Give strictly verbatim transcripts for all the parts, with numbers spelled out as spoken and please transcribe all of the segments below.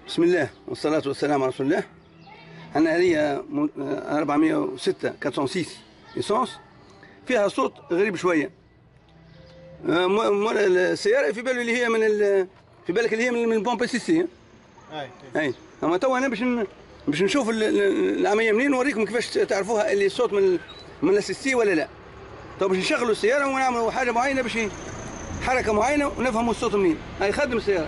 بسم الله والصلاة والسلام على رسول الله. أنا هذه أربعمية وستة أربعمية وستة إيسانس فيها صوت غريب شوية. السيارة في بالي اللي هي من في بالك اللي هي من البومب سي سي. اي اي اما تو انا باش باش نشوف العملية منين ونوريكم كيفاش تعرفوها اللي الصوت من من السي سي ولا لا. تو باش نشغلوا السيارة ونعملوا حاجة معينة باش حركة معينة ونفهموا الصوت منين. هاي خدم السيارة.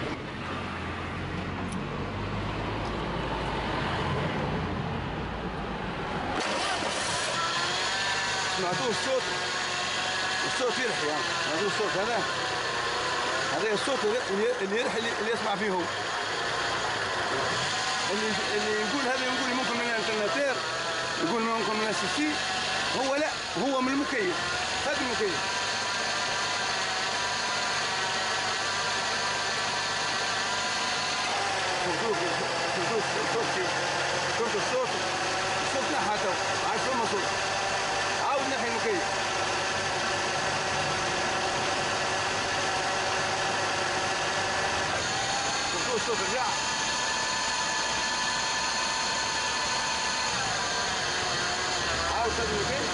سمعتوه الصوت؟ الصوت يرحي يعني، سمعتوه الصوت هذا؟ هذا الصوت اللي يرحي اللي يسمع فيه هو. اللي اللي يقول هذا يقول ممكن من الانترناتير، يقول ممكن من السي سي، هو لا، هو من المكيف، هذا المكيف. شوفوا شوفوا الصوت شوفوا الصوت الصوت نحى تو، عاد فما صوت. عاود نحي المكيف. شوفوا الصوت رجع. عاود شد المكيف.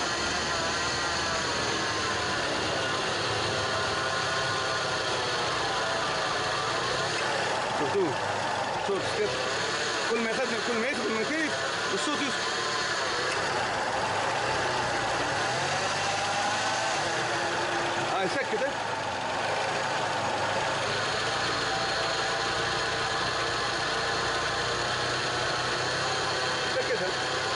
شفتوه؟ صوت سكت. كل ما يخدم كل ما يخدم المكيف الصوت يسكت. هاي سكتت. سكتت.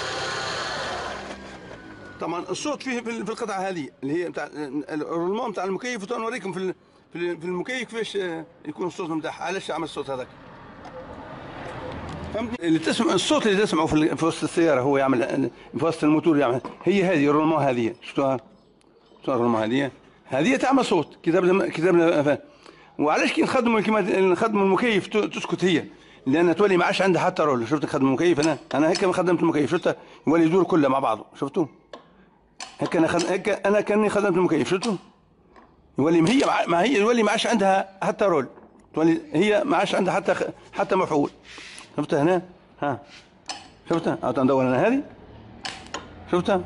طبعا الصوت فيه في القطعة هذه اللي هي بتاع الرولمون بتاع المكيف، ونوريكم في في المكيف كيفاش يكون الصوت نتاعها. علاش عمل الصوت هذاك؟ فهمتني؟ اللي تسمع الصوت اللي تسمعه في, في وسط السيارة هو يعمل في وسط الموتور يعمل. هي هذه الرولمون هذه، شفتوها؟ شفتوها الرولمون هذه؟ هذه تعمل صوت كتاب كتاب. وعلاش كي نخدموا كيما نخدموا المكيف تسكت هي؟ لان تولي ما عادش عندها حتى رول. شفت نخدم المكيف انا انا هيك ما خدمت المكيف، شفت يولي يدور كله مع بعضه. شفتوا؟ هيك انا خد... هيك انا كاني خدمت المكيف. شفتوا؟ يولي هي ما هي يولي ما عادش عندها حتى رول، تولي هي ما عادش عندها حتى حتى مفعول. شفتها هنا؟ ها شفتها؟ عاود ندور انا هذه. شفتها؟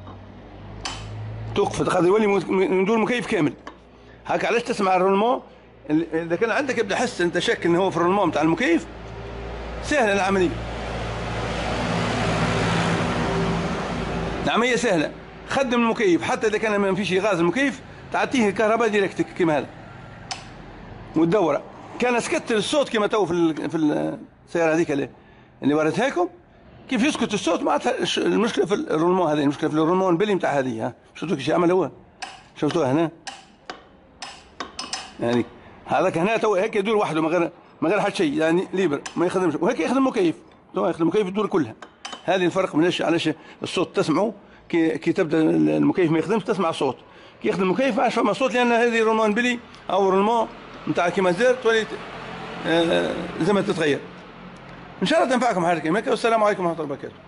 توقف تقدر يولي ندور المكيف كامل. هاك علاش تسمع الرولمون؟ اذا كان عندك يبدا حس انت شك ان هو في الرولمون بتاع المكيف، سهله العمليه. العمليه سهله. خدم المكيف حتى اذا كان ما فيش غاز المكيف، تعطيه الكهرباء ديريكت كيما هذا وتدوره. كان سكت الصوت كما تو في في السياره هذيك اللي اللي وريتها لكم كيف يسكت الصوت. معناتها المشكله في الرولمون هذه، المشكله في الرولمون البلي نتاع هذه. ها شفتوا كيف عمل هو؟ شفتوها هنا؟ يعني هذاك هنا تو هيك يدور وحده من غير من غير حتى شيء، يعني ليبر ما يخدمش. وهيك يخدم مكيف، تو يخدم مكيف الدور كلها. هذه الفرق من علاش الصوت تسمعه كي كي تبدا المكيف ما يخدمش تسمع الصوت. كي يخدم المكيف ما عادش فما صوت، لان هذه رولمون بلي او رولمون نتاع كيما زير تولي آه زي ما تتغير. ان شاء الله تنفعكم حاجه كيما هكا. والسلام عليكم ورحمه الله وبركاته.